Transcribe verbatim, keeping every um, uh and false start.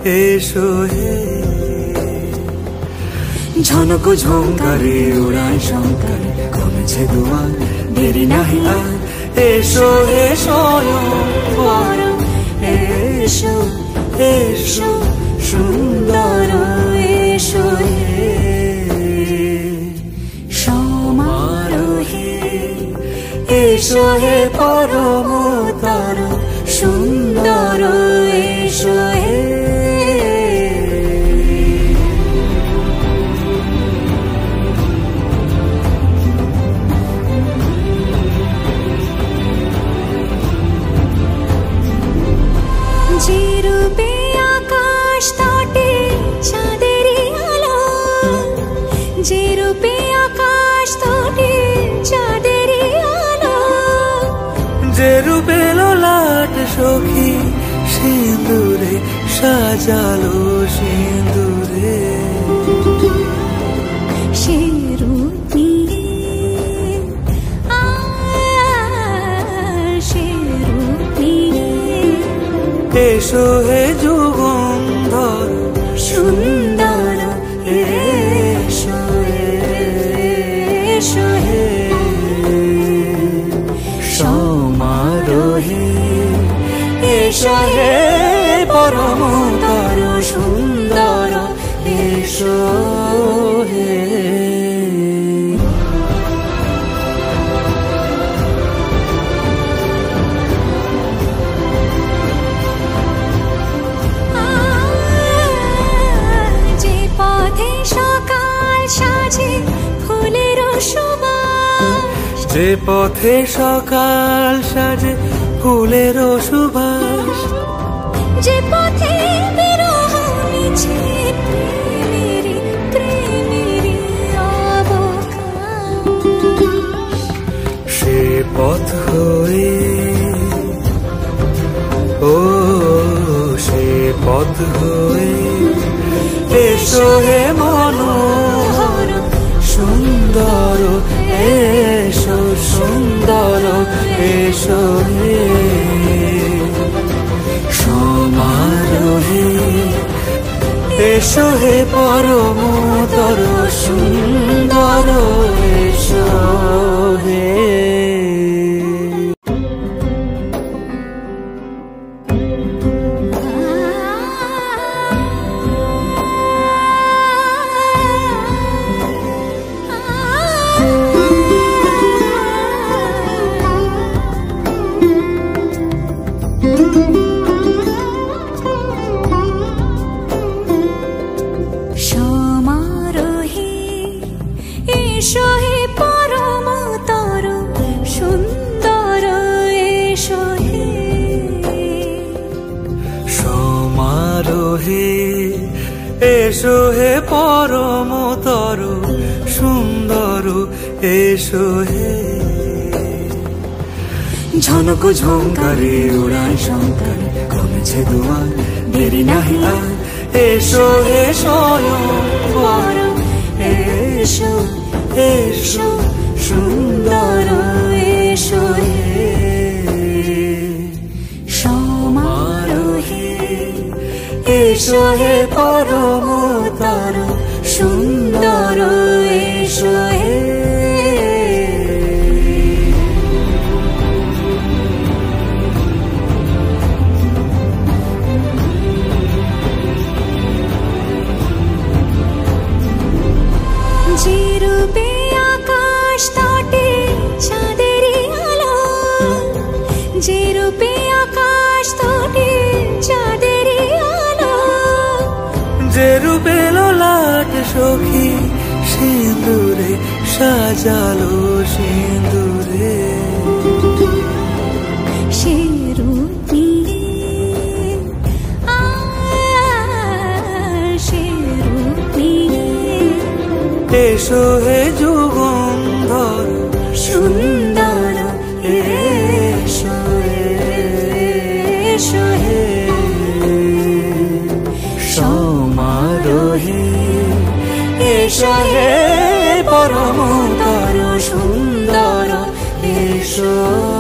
এসো হে। ঝনক ঝঙ্কারে উড়ায় শঙ্কারে কমেছে দুয়ার, দেরি নাহি আর। এসো এসো পর, এসো এসো সুন্দর এসো হে। সমারোহে এসো হে পরমতর সুন্দর এসো হে। যে রূপে আকাশ তটে চাঁদেরই আলো, যে রূপে আকাশ তটে চাঁদেরই আলো, যে রূপে ললাট সখী সিঁদুরে সাজালো সিঁদুরে। সে রূপ নিয়ে সে রূপ নিয়ে এসো হে যুগন্ধর সুন্দর এসো এসো হে। সমারোহে এসো হে পরমতর সুন্দর এসো হে। যে পথে সকাল সাজে ফুলের সুবাস, যে পথে বিরহ মিছে প্রেমেরই প্রেমেরই অবকাশ, সে পথ হয়ে ও সে পথ হয়ে এসো হে মনোহর সুন্দর এসো সুন্দর এসো হে। সমারোহে এসো হে পরমতর সুন্দর এসো হে। সমারোহে এসো হে পরমতর সুন্দর এসো হে। সমারোহে এসো হে পরমতর সুন্দর এসো হে। ঝনক ঝঙ্কারে উড়ায় শঙ্কারে কমেছে দুয়ার, দেরি নাহি আর। এসো এসো পর, এসো এসো সুন্দর এসো হে। সমারোহে এসো হে পরমতর সুন্দর এসো হে। যে রূপে আকাশ তটে চাঁদেরই আলো, যে রূপে আকাশ তটে চাঁদেরই আলো, যে রূপে ললাট সখী সিঁদুরে সাজালো সিঁদুরে। সে রূপ নিয়ে সে রূপ নিয়ে এসো হে যুগন্ধর সুন্দর এসো এসো হে। সমারোহে এসো হে পরমতর সুন্দর এসো।